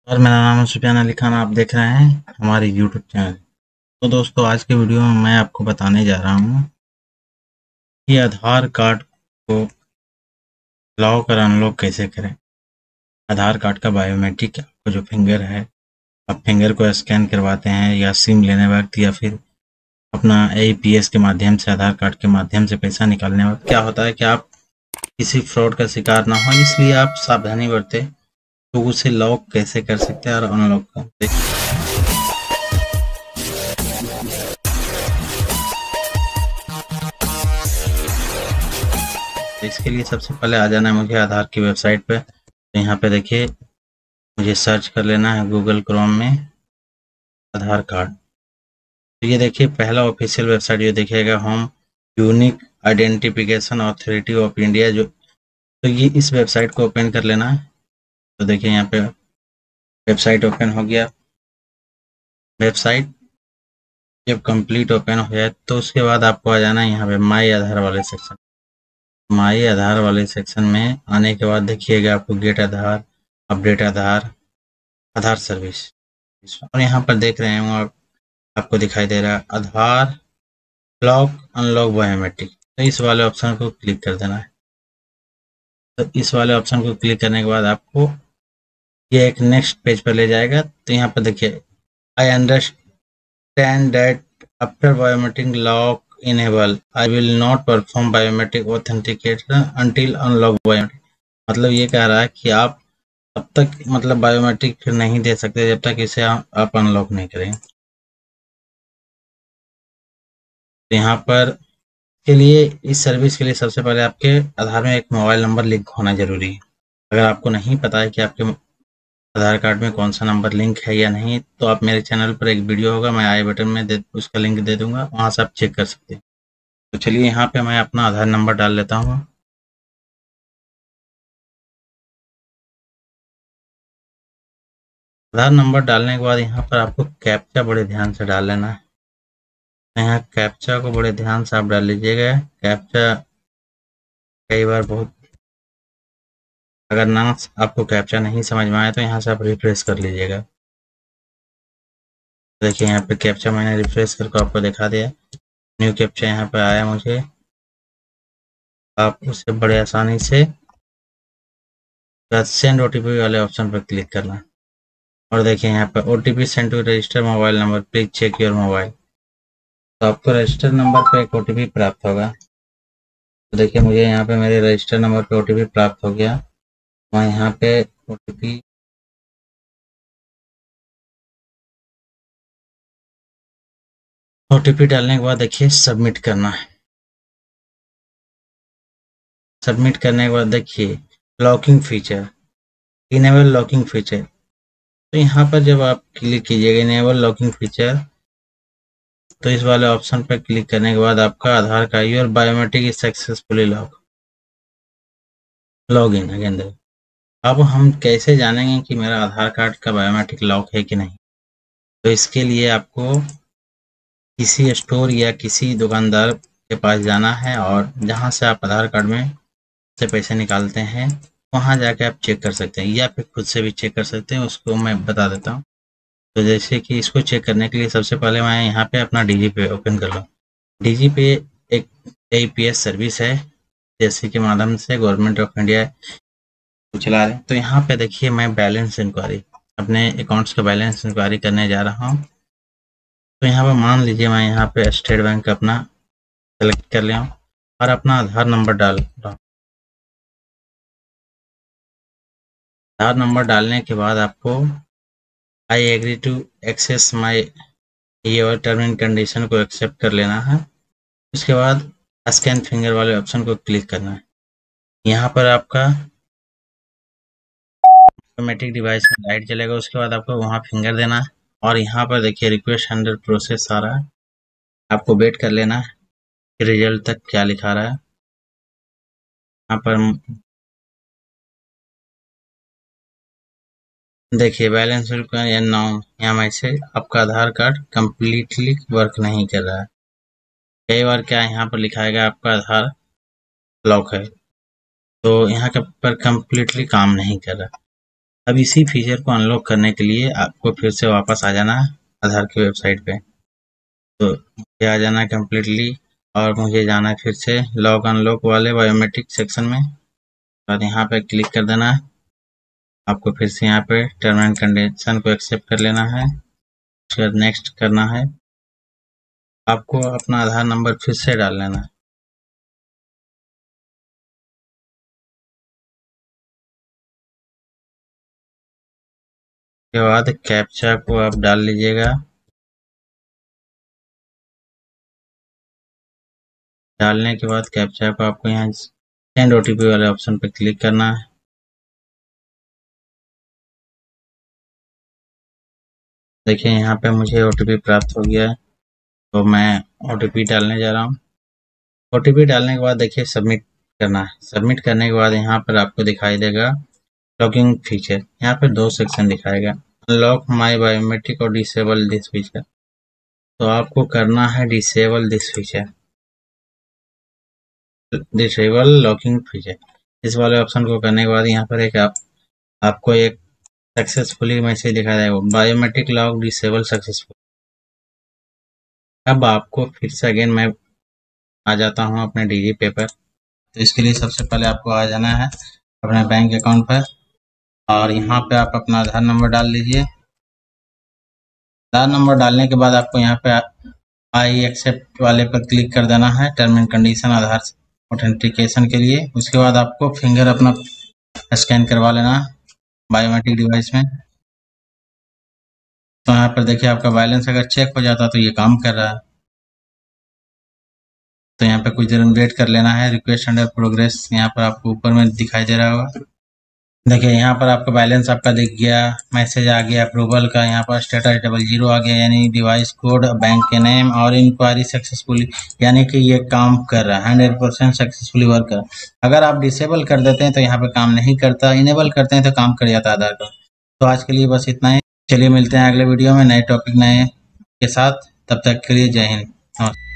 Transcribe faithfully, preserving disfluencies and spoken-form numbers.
और मेरा नाम है सुफियान अली खान। आप देख रहे हैं हमारे यूट्यूब चैनल। तो दोस्तों, आज के वीडियो में मैं आपको बताने जा रहा हूँ कि आधार कार्ड को लॉक और अनलॉक कैसे करें। आधार कार्ड का बायोमेट्रिक आपका जो फिंगर है, आप फिंगर को स्कैन करवाते हैं या सिम लेने वक्त या फिर अपना ए पी एस के माध्यम से, आधार कार्ड के माध्यम से पैसा निकालने वक्त क्या होता है कि आप किसी फ्रॉड का शिकार ना हो, इसलिए आप सावधानी बरतें। तो उसे लॉक कैसे कर सकते हैं और अनलॉक कर। तो इसके लिए सबसे पहले आ जाना है मुझे आधार की वेबसाइट पे। तो यहाँ पे देखिए, मुझे सर्च कर लेना है गूगल क्रोम में आधार कार्ड। तो ये देखिए, पहला ऑफिशियल वेबसाइट ये देखिएगा, home unique identification authority of India. जो तो ये इस वेबसाइट को ओपन कर लेना है। तो देखिए यहाँ पे वेबसाइट ओपन हो गया। वेबसाइट जब कंप्लीट ओपन हो जाए तो उसके बाद आपको आ जाना है यहाँ पे माई आधार वाले सेक्शन। माई आधार वाले सेक्शन में आने के बाद देखिएगा आपको get Aadhaar, update Aadhaar, Aadhaar service, और यहाँ पर देख रहे हैं आप, आपको दिखाई दे रहा है आधार लॉक अनलॉक बायोमेट्रिक। तो इस वाले ऑप्शन को क्लिक कर देना है। तो इस वाले ऑप्शन को क्लिक करने के बाद आपको ये एक नेक्स्ट पेज पर ले जाएगा। तो यहाँ पर देखिए, I understand that after biometric lock enable I will not perform biometric authentication until unlock biometric. मतलब ये कह रहा है कि आप तब तक मतलब बायोमेट्रिक फिर नहीं दे सकते जब तक इसे आप अनलॉक नहीं करें। तो यहाँ पर के लिए, इस सर्विस के लिए सबसे पहले आपके आधार में एक मोबाइल नंबर लिंक होना जरूरी है। अगर आपको नहीं पता है कि आपके आधार कार्ड में कौन सा नंबर लिंक है या नहीं, तो आप मेरे चैनल पर एक वीडियो होगा, मैं आई बटन में दे उसका लिंक दे दूंगा, वहां से आप चेक कर सकते हैं। तो चलिए यहाँ पे मैं अपना आधार नंबर डाल लेता हूँ। आधार नंबर डालने के बाद यहाँ पर आपको कैप्चा बड़े ध्यान से डाल लेना है। यहाँ कैप्चा को बड़े ध्यान से आप डाल लीजिएगा। कैप्चा कई बार बहुत, अगर ना आपको कैप्चा नहीं समझ में आए तो यहाँ से आप रिफ्रेश कर लीजिएगा। देखिए यहाँ पे कैप्चा मैंने रिफ्रेश करके आपको दिखा दिया। न्यू कैप्चा यहाँ पे आया मुझे। आप उसे बड़े आसानी से सेंड ओटीपी वाले ऑप्शन पर क्लिक करना, और देखिए यहाँ पे OTP send to register mobile number, please check your mobile. तो आपको रजिस्टर नंबर पे एक ओटीपी प्राप्त होगा। तो देखिए मुझे यहाँ पे मेरे रजिस्टर नंबर पे ओटीपी प्राप्त हो गया। मैं यहाँ पे ओटीपी ओटीपी डालने के बाद देखिए सबमिट करना है। सबमिट करने के बाद देखिए locking feature, enable locking feature. तो यहाँ पर जब आप क्लिक कीजिएगा इनेबल लॉकिंग फीचर, तो इस वाले ऑप्शन पर क्लिक करने के बाद आपका आधार का your biometric successfully lock log in again. अब हम कैसे जानेंगे कि मेरा आधार कार्ड का बायोमेट्रिक लॉक है कि नहीं? तो इसके लिए आपको किसी स्टोर या किसी दुकानदार के पास जाना है, और जहां से आप आधार कार्ड में से पैसे निकालते हैं वहां जाके आप चेक कर सकते हैं, या फिर खुद से भी चेक कर सकते हैं। उसको मैं बता देता हूँ। तो जैसे कि इसको चेक करने के लिए सबसे पहले मैं यहाँ पे अपना डीजी पे ओपन कर लूँ। डीजी पे एक ए पी एस सर्विस है, जैसे के माध्यम से गवर्नमेंट ऑफ इंडिया चला रहे हैं। तो यहाँ पे देखिए मैं बैलेंस इंक्वायरी, अपने अकाउंट्स का बैलेंस इंक्वायरी करने जा रहा हूँ। तो यहाँ पे मान लीजिए मैं यहाँ पे स्टेट बैंक अपना सेलेक्ट कर लिया हूँ और अपना आधार नंबर डाल रहा हूँ। आधार नंबर डालने के बाद आपको I agree to access my ये और टर्म एंड कंडीशन को एक्सेप्ट कर लेना है। उसके बाद स्कैन फिंगर वाले ऑप्शन को क्लिक करना है। यहाँ पर आपका ऑटोमेटिक डिवाइस में लाइट जलेगा। उसके बाद आपको वहाँ फिंगर देना है, और यहाँ पर देखिए रिक्वेस्ट अंडर प्रोसेस आ रहा है, आपको वेट कर लेना है कि रिजल्ट तक क्या लिखा रहा है। यहाँ पर देखिए बैलेंस या नाउ या मैसेज, आपका आधार कार्ड कम्प्लीटली वर्क नहीं कर रहा है। कई बार क्या यहाँ पर लिखाएगा आपका आधार लॉक है, तो यहाँ के पर कम्प्लीटली काम नहीं कर रहा। अब इसी फीचर को अनलॉक करने के लिए आपको फिर से वापस आ जाना है आधार की वेबसाइट पे। तो मुझे आ जाना है कम्प्लीटली और मुझे जाना है फिर से लॉक अनलॉक वाले बायोमेट्रिक सेक्शन में और यहाँ पे क्लिक कर देना है। आपको फिर से यहाँ पे टर्म एंड कंडीशन को एक्सेप्ट कर लेना है, उसके बाद नेक्स्ट करना है। आपको अपना आधार नंबर फिर से डाल लेना है। उसके बाद कैप्चा को आप डाल लीजिएगा। डालने के बाद कैप्चा को आपको यहाँ सेंड ओटीपी वाले ऑप्शन पे क्लिक करना है। देखिए यहाँ पे मुझे ओटीपी प्राप्त हो गया है, तो मैं ओटीपी डालने जा रहा हूँ। ओटीपी डालने के बाद देखिए सबमिट करना है। सबमिट करने के बाद यहाँ पर आपको दिखाई देगा लॉगिंग फीचर। यहाँ पे दो सेक्शन दिखाएगा, अनलॉक माई बायोमेट्रिक और डिसेबल दिस फीचर। तो आपको करना है disable this feature, disable locking feature. इस वाले ऑप्शन को करने के बाद यहाँ पर एक आप, आपको एक सक्सेसफुली मैसेज दिखाया जाएगा, बायोमेट्रिक लॉक डिसेबल सक्सेसफुल। अब आपको फिर से अगेन मैं आ जाता हूँ अपने डीजी पेपर। तो इसके लिए सबसे पहले आपको आ जाना है अपने बैंक अकाउंट पर और यहाँ पे आप अपना आधार नंबर डाल लीजिए। आधार नंबर डालने के बाद आपको यहाँ पे आई एक्सेप्ट वाले पर क्लिक कर देना है, term and condition Aadhaar authentication के लिए। उसके बाद आपको फिंगर अपना स्कैन करवा लेना बायोमेट्रिक डिवाइस में। तो यहाँ पर देखिए आपका बैलेंस अगर चेक हो जाता तो ये काम कर रहा है। तो यहाँ पे कुछ देर वेट कर लेना है। रिक्वेस्ट अंडर प्रोग्रेस यहाँ पर आपको ऊपर में दिखाई दे रहा होगा। देखिए यहाँ पर आपका बैलेंस आपका दिख गया, मैसेज आ गया अप्रूवल का। यहाँ पर स्टेटस डबल जीरो आ गया, यानी डिवाइस कोड, बैंक के नेम और इंक्वायरी सक्सेसफुली, यानी कि ये काम कर रहा है, हंड्रेड परसेंट सक्सेसफुली वर्क कर रहा है। अगर आप डिसेबल कर देते हैं तो यहाँ पे काम नहीं करता, इनेबल करते हैं तो काम कर जाता है आधार कार्ड। तो आज के लिए बस इतना ही। चलिए मिलते हैं अगले वीडियो में नए टॉपिक नए के साथ। तब तक के लिए जय हिंद।